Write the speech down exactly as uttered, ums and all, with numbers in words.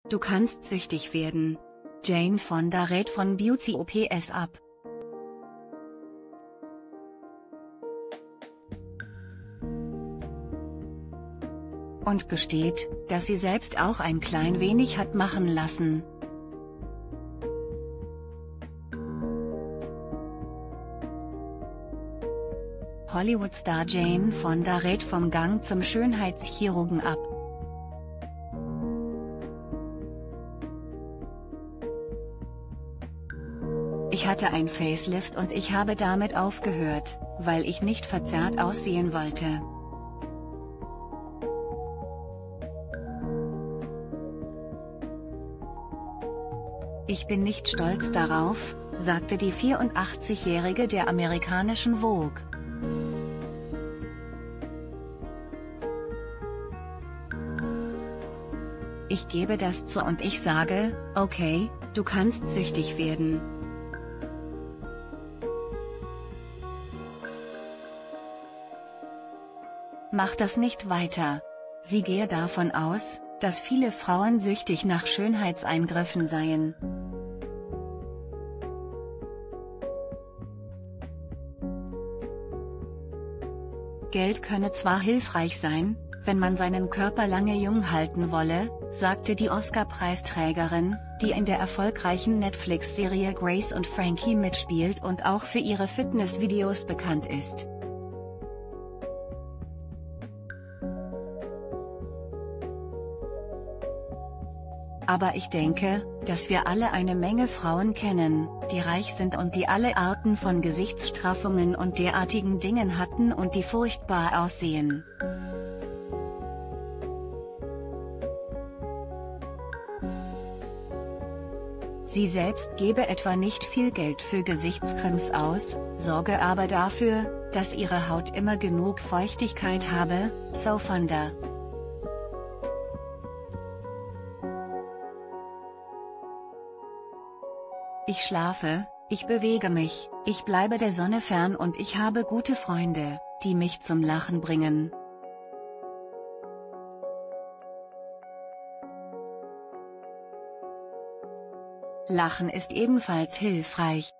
du kannst süchtig werden. Jane Fonda rät von Beauty O P S ab. Und gesteht, dass sie selbst auch ein klein wenig hat machen lassen. Hollywood-Star Jane Fonda rät vom Gang zum Schönheitschirurgen ab. Ich hatte ein Facelift und ich habe damit aufgehört, weil ich nicht verzerrt aussehen wollte. Ich bin nicht stolz darauf, sagte die vierundachtzigjährige der amerikanischen Vogue. Ich gebe das zu und ich sage, okay, du kannst süchtig werden. Mach das nicht weiter. Sie gehe davon aus, dass viele Frauen süchtig nach Schönheitseingriffen seien. Geld könne zwar hilfreich sein, wenn man seinen Körper lange jung halten wolle, sagte die Oscar-Preisträgerin, die in der erfolgreichen Netflix-Serie Grace und Frankie mitspielt und auch für ihre Fitnessvideos bekannt ist. Aber ich denke, dass wir alle eine Menge Frauen kennen, die reich sind und die alle Arten von Gesichtsstraffungen und derartigen Dingen hatten und die furchtbar aussehen. Sie selbst gebe etwa nicht viel Geld für Gesichtscremes aus, sorge aber dafür, dass ihre Haut immer genug Feuchtigkeit habe, so Fonda. Ich schlafe, ich bewege mich, ich bleibe der Sonne fern und ich habe gute Freunde, die mich zum Lachen bringen. Lachen ist ebenfalls hilfreich.